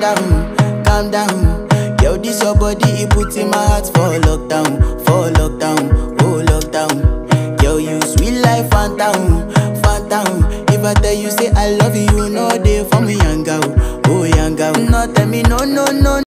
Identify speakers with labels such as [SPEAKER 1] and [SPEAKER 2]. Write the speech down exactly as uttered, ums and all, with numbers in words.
[SPEAKER 1] down, calm down. Yo, this your body, it puts in my heart for lockdown, for lockdown, oh lockdown. Yo, you sweet life, phantom, phantom. If I tell you say I love you, you know they for me young girl, oh young girl. No tell me no, no, no.